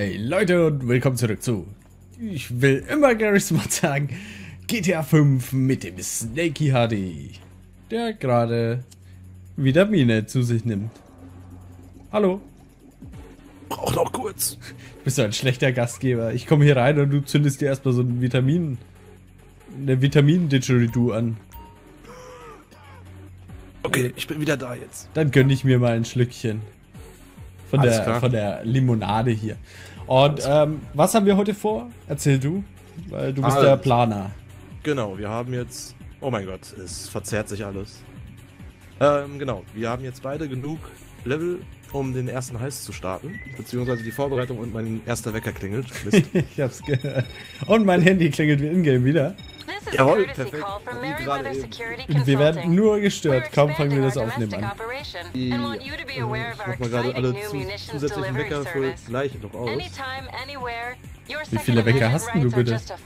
Hey Leute und willkommen zurück zu, ich will immer Garry's Mod sagen, GTA 5 mit dem Snakey HD, der gerade Vitamine zu sich nimmt. Hallo. Brauch noch kurz. Bist du ein schlechter Gastgeber? Ich komme hier rein und du zündest dir erstmal so eine Vitamin-Didgeridoo an. Okay, ich bin wieder da jetzt. Dann gönne ich mir mal ein Schlückchen von der Limonade hier. Und was haben wir heute vor? Erzähl du, weil du bist der Planer. Genau, wir haben jetzt... Oh mein Gott, es verzerrt sich alles. Genau, wir haben jetzt beide genug Level, um den ersten Heist zu starten. Beziehungsweise die Vorbereitung und mein erster Wecker klingelt. Mist. Ich hab's gehört. Und mein Handy klingelt wie in-game wieder. Jawohl, perfekt. Wir werden nur gestört, kaum fangen wir das Aufnehmen an. Ich mach mal gerade alle zusätzlichen Wecker für gleich noch aus. Wie viele Wecker hast du bitte? So,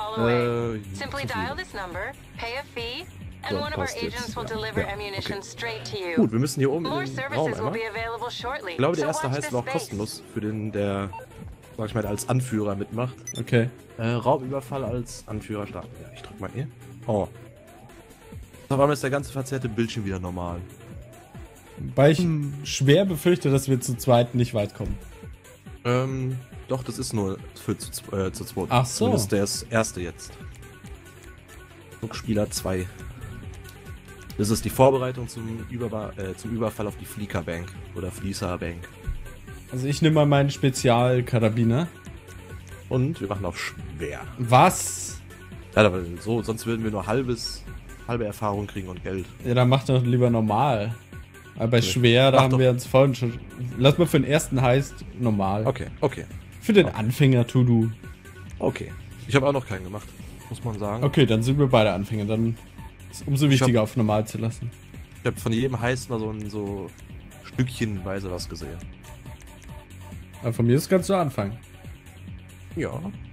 passt jetzt. Ja. Okay. Gut, wir müssen hier oben in den Raum einmal. Ich glaube, der erste Heist war auch kostenlos für den, der, sag ich mal, als Anführer mitmacht. Okay. Raubüberfall als Anführer starten. Ja, ich drück mal hier. Oh. Auf einmal ist der ganze verzerrte Bildschirm wieder normal. Weil ich schwer befürchte, dass wir zu zweit nicht weit kommen. Doch, das ist nur für zu zweit. Ach so. Zumindest der ist erste jetzt. Flugspieler 2. Das ist die Vorbereitung zum Überfall auf die Fliegerbank oder Fließerbank. Also ich nehme mal meinen Spezialkarabiner. Und wir machen auf schwer. Was? Ja, aber so, sonst würden wir nur halbe Erfahrung kriegen und Geld. Ja, dann mach doch lieber normal. Aber bei Okay. schwer, da Mach haben doch. wir uns vorhin schon... Lass mal für den ersten Heist normal. Okay, okay, Für den Anfänger tu du. okay. Ich habe auch noch keinen gemacht, muss man sagen. Okay, dann sind wir beide Anfänger. Dann ist es umso wichtiger, auf normal zu lassen. Ich habe von jedem Heist mal so stückchenweise was gesehen. Aber von mir ist ganz zu Anfang. Ja.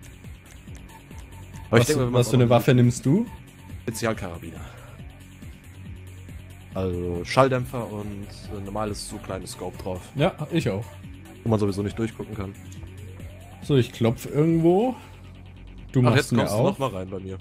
Aber Was für eine Waffe nimmst du? Spezialkarabiner. Also Schalldämpfer und ein normales, so kleines Scope drauf, Ja, ich auch. wo man sowieso nicht durchgucken kann. So, ich klopf irgendwo. Du Ach, machst jetzt mir kommst du auf. noch mal rein bei mir.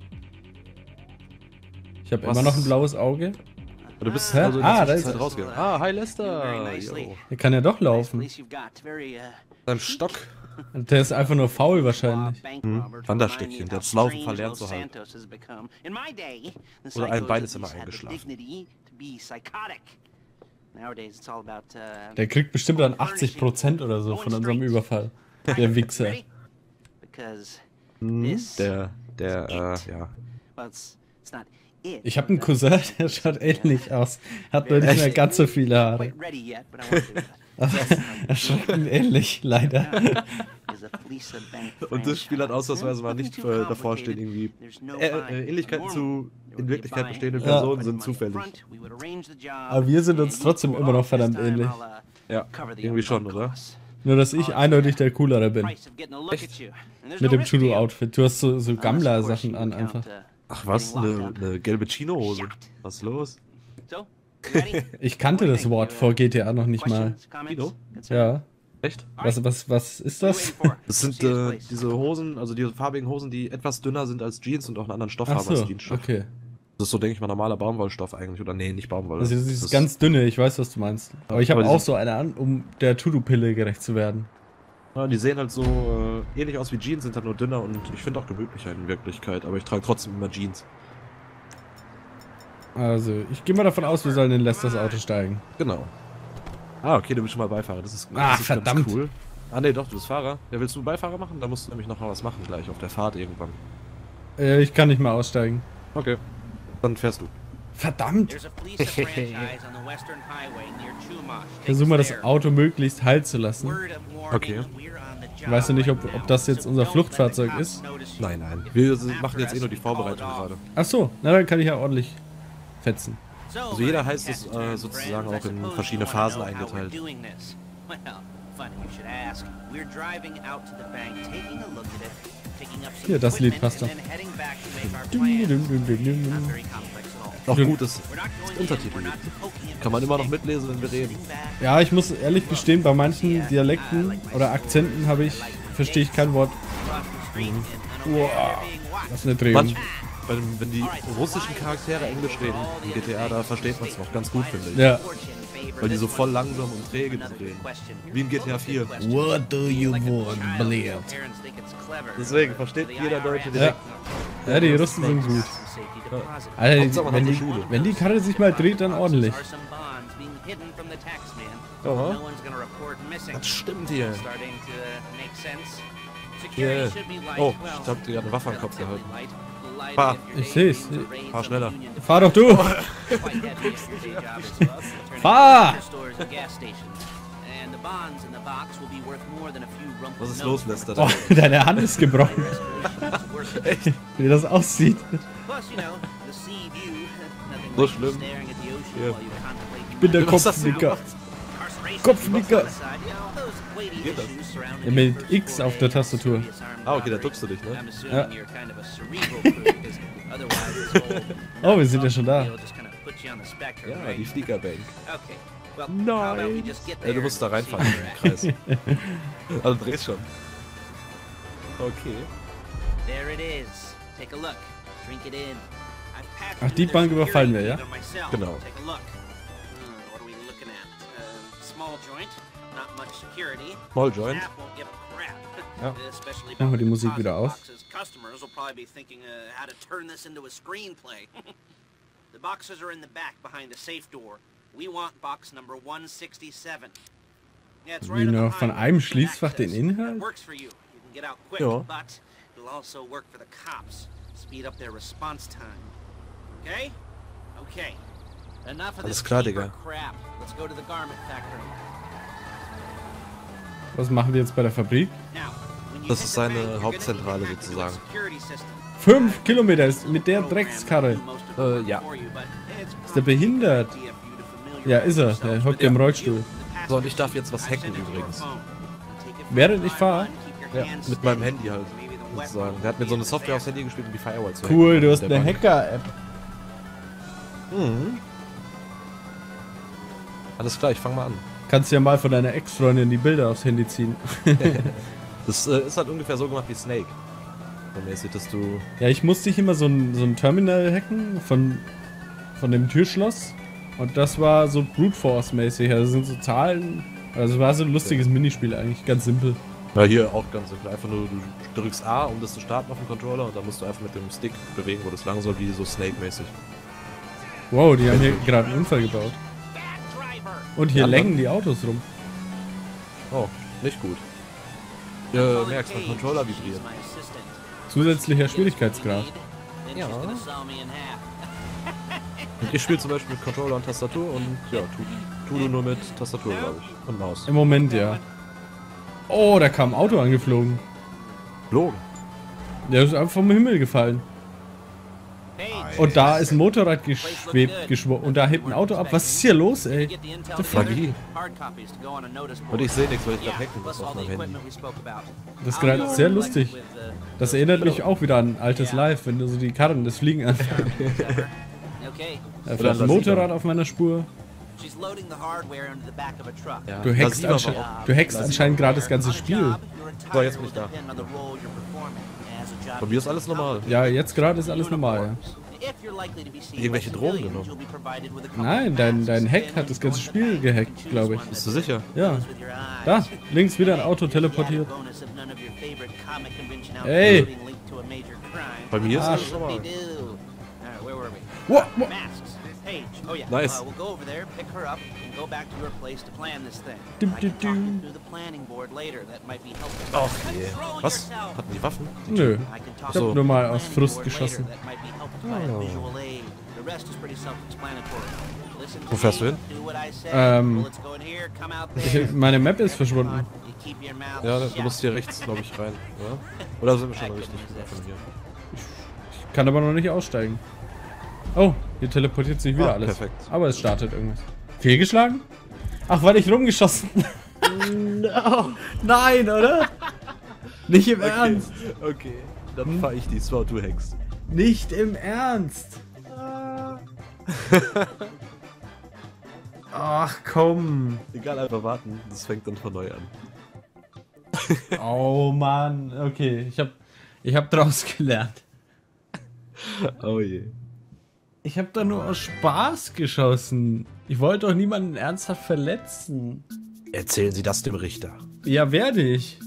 Ich habe Was? immer noch ein blaues Auge. Du bist Hä? also in Ah, der da ist Zwischenzeit er. rausgegangen. Ah, hi Lester! Jo. Der kann ja doch laufen. Deinem Stock. Der ist einfach nur faul wahrscheinlich. Wanderstöckchen, der hat's Laufen verlernt zu haben. Oder ein Bein ist immer eingeschlafen. Der kriegt bestimmt dann 80% oder so von unserem Überfall. Der Wichser. Ja. Ich habe einen Cousin, der schaut ähnlich aus. Hat nur nicht mehr ganz so viele Haare. Erschreckend ähnlich, leider. Und das Spiel hat ausnahmsweise mal nicht davor stehen, irgendwie Ähnlichkeiten zu in Wirklichkeit bestehenden Personen sind zufällig. Aber wir sind uns trotzdem immer noch verdammt ähnlich. Ja, irgendwie schon, oder? Nur, dass ich eindeutig der Coolere bin. Echt? Mit dem Judo-Outfit. Du hast so Gammler-Sachen an einfach. Ach was, eine gelbe Chino-Hose. Was ist los? Ich kannte das Wort vor GTA noch nicht mal. Chino? Ja. Echt? Was ist das? Das sind diese Hosen, also diese farbigen Hosen, die etwas dünner sind als Jeans und auch einen anderen Stoff Ach haben als so, Jeansstoff. okay. Das ist so, denke ich mal, normaler Baumwollstoff eigentlich. Oder nee, nicht Baumwolle. Also das ist Das- ganz dünne, ich weiß, was du meinst. Aber ich habe Aber auch diese- so eine an, um der Tudu-Pille gerecht zu werden. Ja, die sehen halt so ähnlich aus wie Jeans, sind halt nur dünner und ich finde auch gemütlicher in Wirklichkeit. Aber ich trage trotzdem immer Jeans. Also, ich gehe mal davon aus, wir sollen in Lesters Auto steigen. Genau. Ah, okay, du bist schon mal Beifahrer. Das ist, Ah, das ist verdammt. Ganz cool. Ah, nee, doch, du bist Fahrer. Ja, willst du Beifahrer machen? Da musst du nämlich noch mal was machen gleich auf der Fahrt irgendwann. Ich kann nicht mal aussteigen. Okay. Dann fährst du. Verdammt! Versuch mal das Auto möglichst heil zu lassen. Okay. Weißt du nicht, ob das jetzt unser Fluchtfahrzeug ist? Nein, nein. Wir machen jetzt eh nur die Vorbereitung gerade. Ach so, na dann kann ich ja ordentlich fetzen. Also jeder heißt es sozusagen auch in verschiedene Phasen eingeteilt. Hier, das Lied passt doch. Auch gut, dass es Untertitel gibt. Kann man immer noch mitlesen, wenn wir reden. Ja, ich muss ehrlich gestehen, bei manchen Dialekten oder Akzenten verstehe ich kein Wort. Wow, das ist eine Drehung. Wenn die russischen Charaktere Englisch reden in GTA, da versteht man es noch ganz gut, finde ich. Ja. Weil die so voll langsam und träge reden. Wie in GTA 4. What do you want, Blair? Deswegen versteht jeder Deutsche direkt. Ja, die Russen sind gut. Alter, wenn die Karre sich mal dreht, dann ordentlich. Ja, das stimmt hier. Yeah. Oh, ich hab dir gerade eine Waffe am Kopf gehalten. Fahr. Ich seh's. Fahr schneller. Fahr doch du! Fahr! Was ist los, Lester? Oh, deine Hand ist gebrochen. Wie das aussieht. So schlimm. Ja. Ich bin der Kopfnicker. Kopfnicker. Geht das? Ja, mit X auf der Tastatur. Ah, okay, da duckst du dich, ne? Ja. Oh, wir sind ja schon da. Ja, die Fliegerbank. Nein! Du musst da reinfahren im Kreis. Also drehst schon. Okay. Ach, die Bank überfallen wir, ja? Genau. Small Joint. Ja. Machen wir die Musik wieder aus. The boxes are in the back behind the safe door. We want box number 167. Yeah, it's Wie right nur von einem Schließfach den Inhalt? Works for you. You can get out quick, Ja. but it'll also work for the cops. Speed up their response time. Okay? Okay. Enough of Alles this klar, cheaper Digga. crap. Let's go to the garment factory. Was machen wir jetzt bei der Fabrik? Now, when you Das hit ist the seine bank, you're gonna Hauptzentrale need to hack into its sozusagen. security system. 5 Kilometer ist mit der Dreckskarre. Ja. Ist der behindert? Ja, ist er. Der hockt im Rollstuhl. So, und ich darf jetzt was hacken übrigens. Während ich fahre? Ja, mit meinem Handy halt. Sozusagen. Der hat mir so eine Software aufs Handy gespielt, um die Firewall zu hacken. Cool, du hast Der eine Bank. Hacker-App. Mhm. Alles klar, ich fang mal an. Kannst ja mal von deiner Ex-Freundin die Bilder aufs Handy ziehen. Das ist halt ungefähr so gemacht wie Snake. So mäßig, dass du... Ja, ich musste immer so ein Terminal hacken von dem Türschloss. Und das war so Brute Force mäßig. Also sind so Zahlen. Also war so ein lustiges Minispiel eigentlich. Ganz simpel. Ja, hier auch ganz simpel. Einfach nur, du drückst A, um das zu starten auf dem Controller und dann musst du einfach mit dem Stick bewegen, wo das lang soll, wie so Snake-mäßig. Wow, die haben hier gerade einen Unfall gebaut. Und hier Ja, lenken die Autos rum. Oh, nicht gut. Merkst, mein Controller vibriert. Zusätzlicher Schwierigkeitsgrad. Ja. Und ich spiele zum Beispiel mit Controller und Tastatur und ja, tu du nur mit Tastatur, glaube ich. Und Maus. Im Moment, ja. Oh, da kam ein Auto angeflogen. Logen. Der ist einfach vom Himmel gefallen. Und da ist ein Motorrad geschwebt und da hebt ein Auto ab. Was ist hier los, ey? Magie. Und ich sehe nichts, weil ich gerade hacken muss auf meinem Handy. Das ist gerade sehr lustig. Das erinnert mich auch wieder an altes Live, wenn du so die Karren, das Fliegen anfangen. Da fährt ein Motorrad auf meiner Spur. Ja, Du hackst anscheinend gerade das ganze Spiel. So, jetzt bin ich da. Bei mir ist alles normal. Ja, jetzt gerade ist alles normal, Irgendwelche Drogen genommen. ja. Nein, dein Hack hat das ganze Spiel gehackt, glaube ich. Bist du sicher? Ja. Da, links wieder ein Auto teleportiert. Ey! Bei mir ist Arsch. alles normal. Wow, wow. Nice. We'll go over there, pick her up, and go back to your place to plan this thing. Dum, I can dum, talk dum. you through the planning board later. That might be helpful. Ach je. Was? Hatten die Waffen? Nö. I can talk Ich hab you nur mal through aus the Frust planning board geschossen. later. That might be helpful to provide a visual aid. The rest is pretty self-explanatory. Listen to Wo fährst du me, hin? do what I say. Ähm, Bullets go in here, come out there. Meine Map ist verschwunden. You keep your mouth Ja, du shut. musst hier rechts, glaube ich, rein, oder? Oder sind wir schon richtig von hier? Kann aber noch nicht aussteigen. Oh, hier teleportiert sich wieder Ah, alles. perfekt. Aber es startet irgendwas. Fehlgeschlagen? Ach, weil ich rumgeschossen. No. Nein, oder? Nicht im Ernst. Okay, dann fahr ich die, zwar du hackst. Nicht im Ernst. Ach komm. Egal, einfach warten. Das fängt dann von neu an. Oh Mann. Okay, ich hab draus gelernt. Oh je. Ich hab da nur aus Spaß geschossen. Ich wollte doch niemanden ernsthaft verletzen. Erzählen Sie das dem Richter. Ja, werde ich.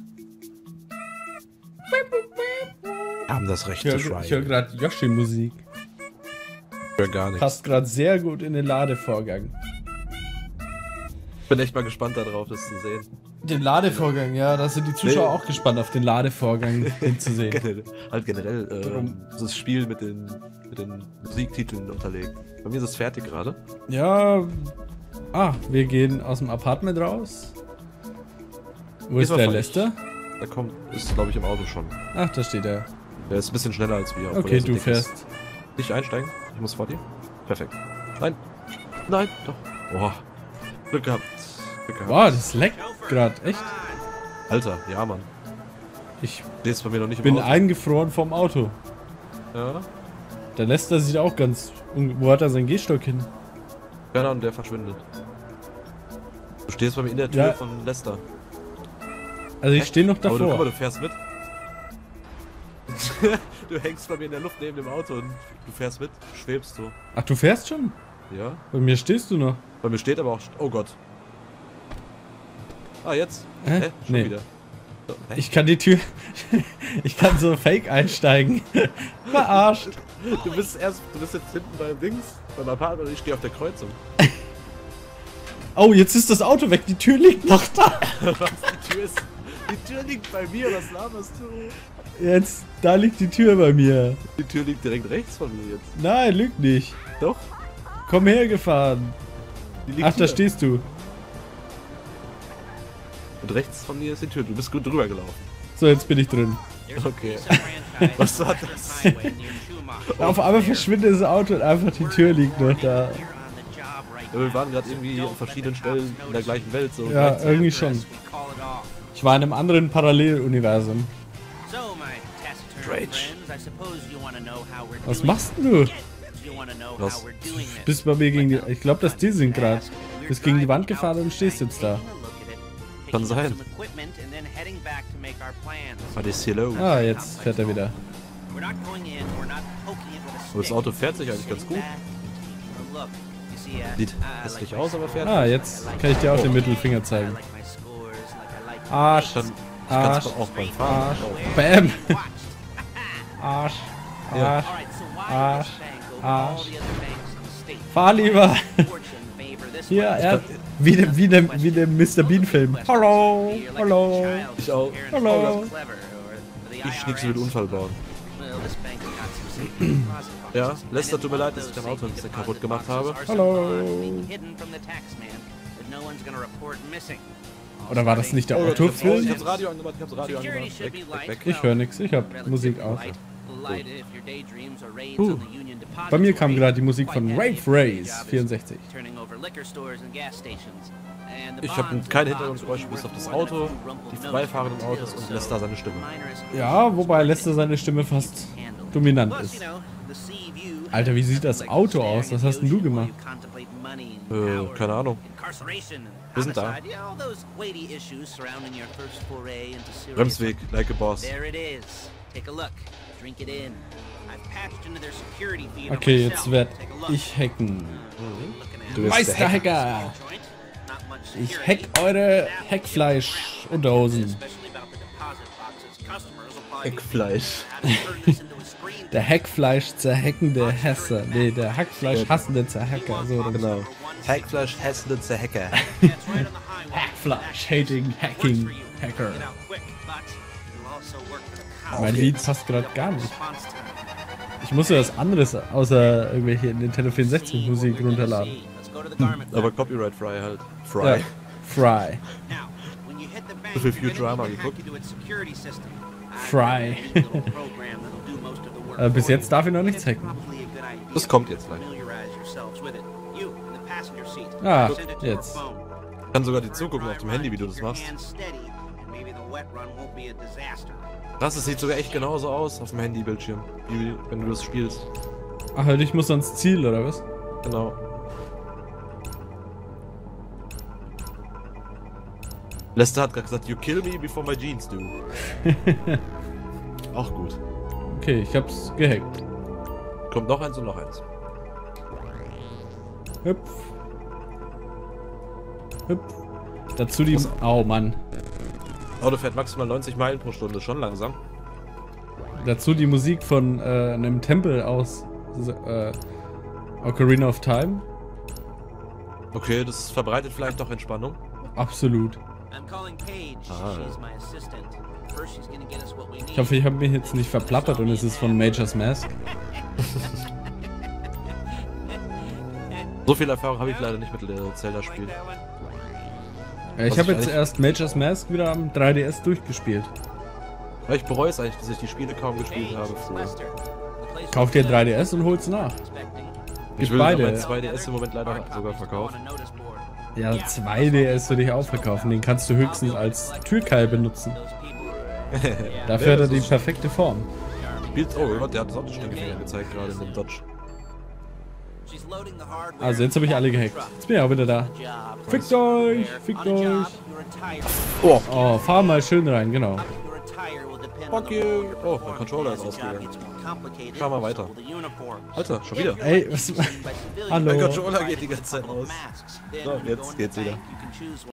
Haben das Recht Ich zu höre schweigen. gerade Yoshi-Musik. Ich höre gar nichts. Passt gerade sehr gut in den Ladevorgang. Ich bin echt mal gespannt darauf, das zu sehen. Den Ladevorgang, ja, da sind die Zuschauer auch gespannt auf den Ladevorgang hinzusehen. Generell das Spiel mit den Musiktiteln unterlegt. Bei mir ist es fertig gerade. Ja. Ah, wir gehen aus dem Apartment raus. Wo ist mal der vor, Lester? Da ist glaube ich im Auto schon. Ach, da steht er. Der ist ein bisschen schneller als wir. obwohl Okay, er so du dick fährst. ist. Nicht einsteigen? Ich muss vor dir. Perfekt. Nein. Nein, doch. Boah. Glück gehabt. Wow, das leckt gerade, echt. Alter, ja Mann. Ich Der ist bei mir noch nicht im bin Auto. eingefroren vom Auto. Ja. Der Lester sieht auch ganz... Wo hat er seinen Gehstock hin? Keine Ahnung, der verschwindet. Du stehst bei mir in der Tür Ja. von Lester. Also ich stehe noch Aber guck mal, davor. du fährst mit. Du hängst bei mir in der Luft neben dem Auto und du fährst mit, schwebst du. Ach, du fährst schon? Ja. Bei mir stehst du noch. Bei mir steht aber auch... Oh Gott. Ah, jetzt? Hä? Schon Nee. wieder. So, hä? Ich kann die Tür... ich kann so fake einsteigen. Verarscht. Du bist jetzt hinten beim Dings, beim Apartment und ich stehe auf der Kreuzung. Oh, jetzt ist das Auto weg. Die Tür liegt noch da. Die Tür liegt bei mir, was laberst du? Jetzt, da liegt die Tür bei mir. Die Tür liegt direkt rechts von mir jetzt. Nein, lügt nicht. Doch? Komm hergefahren. Die liegt Ach, da hier. stehst du. Und rechts von mir ist die Tür. Du bist gut drüber gelaufen. So, jetzt bin ich drin. Okay. Was war das? Auf einmal verschwindet das Auto und einfach die Tür liegt noch da. Ja, wir waren gerade irgendwie an verschiedenen Stellen in der gleichen Welt. So. Ja, irgendwie schon. Ich war in einem anderen Paralleluniversum. Was machst denn du? Was? Bist bei mir gegen die... Ich glaube, dass die sind gerade. Bist gegen die Wand gefahren und stehst jetzt da. Kann sein. Was ist hier los? Ah, jetzt fährt er wieder. Aber das Auto fährt sich eigentlich ganz gut. Sieht hässlich aus, aber fährt. Ah, jetzt kann ich dir auch den Mittelfinger zeigen. Arsch. Dann Arsch. kannst du auch beim Fahren. Arsch. Bam. Arsch. Ja. Arsch. Arsch. Arsch. Fahr lieber. Hier, er... Wie dem Mr. Bean Film. Hallo. Hallo. Ich auch. Hallo. Ich nix mit Unfall bauen. Ja, Lester, tut mir leid, dass ich dein Auto ein bisschen kaputt gemacht habe. Hallo. Oder war das nicht der Ich hab's Autofilm? Radio angemacht, ich hab's Radio angemacht. Weg. Ich höre nichts, ich hab Musik aus. Bei mir kam gerade die Musik von Rave Race 64. Ich habe kein Hintergrundgeräusch bis auf das Auto, die vorbeifahrenden Autos und Lester seine Stimme. Ja, wobei Lester seine Stimme fast dominant ist. Alter, wie sieht das Auto aus? Was hast denn du gemacht? Keine Ahnung. Wir sind da. Bremsweg, like a boss. Okay, jetzt werd ich hacken. Du bist der Meisterhacker! Ich hack eure Hackfleisch-Unterhosen. Eckfleisch. Der Hackfleisch zerhackende Hesse. Nee, der Hackfleisch hassende Zerhacker. So, Genau. Hackfleisch, hässende Zerhacker. Hackfleisch, hating, hacking, Hacker. Mein Lied passt gerade gar nicht. Ich muss ja was anderes außer irgendwelche Nintendo 64 Musik runterladen. Aber copyright-frei halt. Ja, Fry. Fry. So viel Futurama geguckt. Fry. Bis jetzt darf ich noch nichts hacken. Das kommt jetzt gleich. Ah, jetzt. Ich kann sogar dir zugucken auf dem Handy, wie du das machst. Das sieht sogar echt genauso aus auf dem Handybildschirm, wie wenn du das spielst. Ach, halt, ich muss ans Ziel, oder was? Genau. Lester hat gerade gesagt, you kill me before my jeans do. Auch gut. Okay, ich hab's gehackt. Kommt noch eins und noch eins. Hüpf. Hüpf. Dazu die... Oh, Mann. Auto fährt maximal 90 Meilen pro Stunde, schon langsam. Dazu die Musik von einem Tempel aus Ocarina of Time. Okay, das verbreitet vielleicht doch Entspannung. Absolut. I'm calling Paige. Ah. She's my assistant. First, she's gonna get us what we need. Ich hoffe, ich habe mich jetzt nicht verplappert und es ist von Majora's Mask. So viel Erfahrung habe ich leider nicht mit Zelda-Spielen. Ich Was habe ich jetzt eigentlich- erst Majora's Mask wieder am 3DS durchgespielt. Ja, ich bereue es eigentlich, dass ich die Spiele kaum gespielt habe früher. Kauf dir 3DS und hol's nach. Ich Gib will beide. mein 2DS im Moment leider sogar verkaufen. Ja, 2DS würde ich auch verkaufen. Den kannst du höchstens als Türkeil benutzen. Dafür hat er die perfekte Form. Spielt, oh Gott, der hat Sonnenschneckenfinger gezeigt gerade in dem Dodge. Also jetzt habe ich alle gehackt. Jetzt bin ich auch wieder da. Fickt euch! Fickt euch! Oh, Oh, fahr mal schön rein, genau. fuck you! Oh, mein Controller ist ausgegangen. Fahr mal weiter. Alter, schon wieder. Ey, was... Hallo. Mein Controller geht die ganze Zeit aus. So, jetzt geht's wieder.